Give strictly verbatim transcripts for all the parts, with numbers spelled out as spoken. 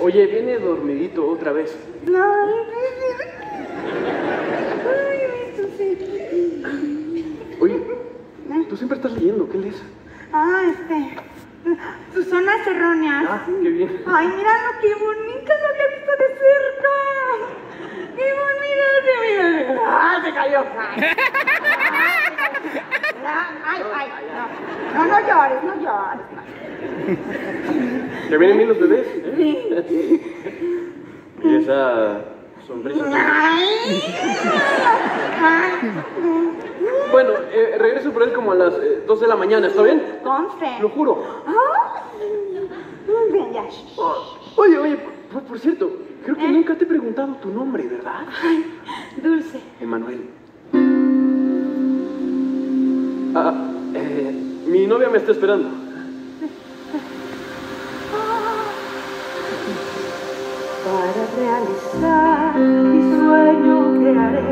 Oye, viene dormidito otra vez. Ay, sí. Oye, tú siempre estás leyendo, ¿qué lees? Ah, este... Sus zonas erróneas. Ah, qué bien. Ay, míralo, qué bonita, lo había visto de cerca. Qué bonita, mira. ¡Ay, se cayó! Ay, ay, no. No, no llores, no llores. ¿Te vienen bien los bebés? ¿Eh? Sí. Y esa sonrisa. Ay. Ay. Bueno, eh, regreso por él como a las eh, dos de la mañana, ¿está bien? Conste. Lo juro. Muy bien, ya. Oh, oye, oye, por, por cierto, creo que ¿Eh? nunca te he preguntado tu nombre, ¿verdad? Ay, Dulce. Emanuel. Ah, eh, mi novia me está esperando. Para realizar mi sueño crearé.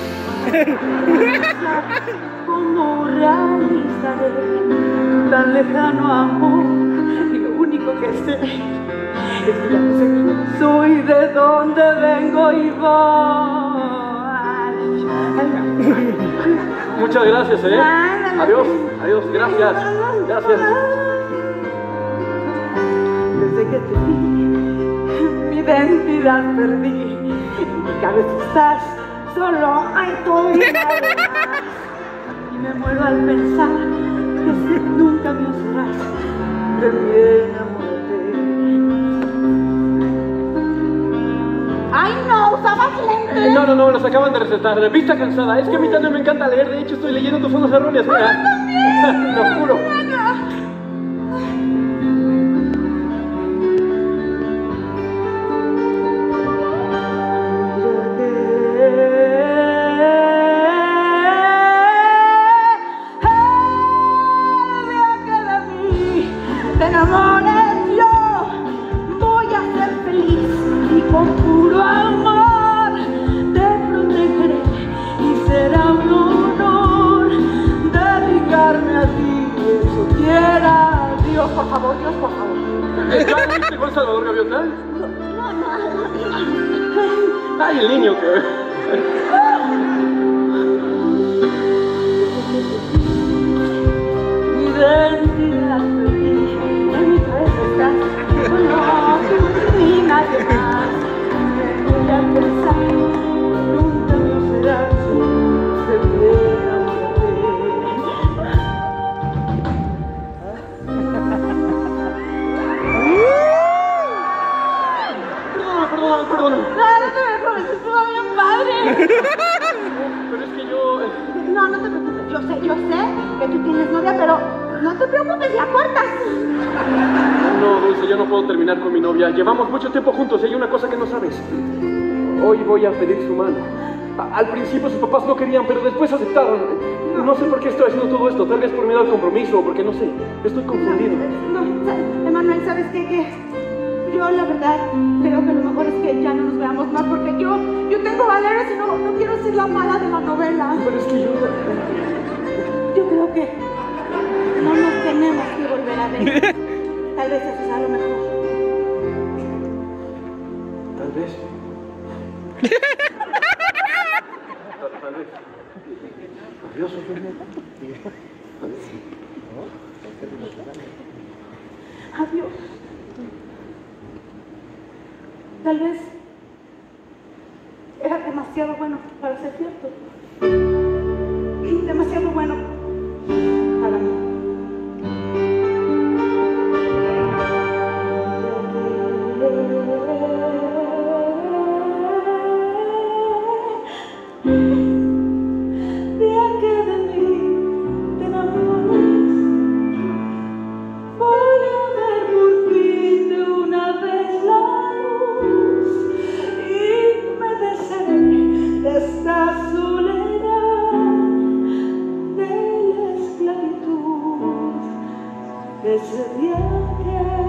Como realizaré tan lejano amor. Y lo único que sé es que ya no sé quién soy, de dónde vengo y voy. Muchas gracias, ¿eh? Adiós, adiós, gracias. Gracias. Desde que te vi, mi identidad perdí. Y cada vez estás solo, ay, tú y nada. Y me muero al pensar que si nunca me usarás, de mi enamorarte. Ay, no, usabas lentes. No, no, no, las acaban de recetar. Vista cansada. Es que a mí también me encanta leer. De hecho, estoy leyendo tus zonas erróneas. Mira. ¡Ay, también! Lo juro. Te enamores, yo voy a ser feliz y con puro amor te protegeré y será un honor dedicarme a ti. Eso quiera Dios, por favor, Dios, por favor. ¿Ya viste con Salvador Gaviota? No, no, Ay, el niño que... mi identidad perdí. En mi cabeza estás, no, tú ni nadie más. Me voy a pensar, nunca me serás, de mi Perdón, perdón, perdón. No, no te preocupes, estuvo bien padre. Pero es que yo... No, no te preocupes, yo sé, yo sé que tú tienes novia, pero no te preocupes, ya cortas. No, Dulce, yo no puedo terminar con mi novia. Llevamos mucho tiempo juntos y hay una cosa que no sabes. Hoy voy a pedir su mano. A- Al principio sus papás no querían, pero después aceptaron. No sé por qué estoy haciendo todo esto. Tal vez por miedo al compromiso o porque no sé. Estoy confundido. No, no, Emanuel, ¿sabes qué? Que yo, la verdad, creo que lo mejor es que ya no nos veamos más, porque yo, yo tengo valores y no, no quiero ser la mala de la novela. Pero es que yo... Yo creo que no nos tenemos que volver a ver. Tal vez eso sea lo mejor. Tal vez. tal, tal vez. Adiós, Sofía. Adiós. Tal vez era demasiado bueno para ser cierto. Demasiado bueno para mí. Día que de mí te enamores, voy a ver por fin de una vez la luz y me desharé de esta soledad, de la esclavitud. Ese día que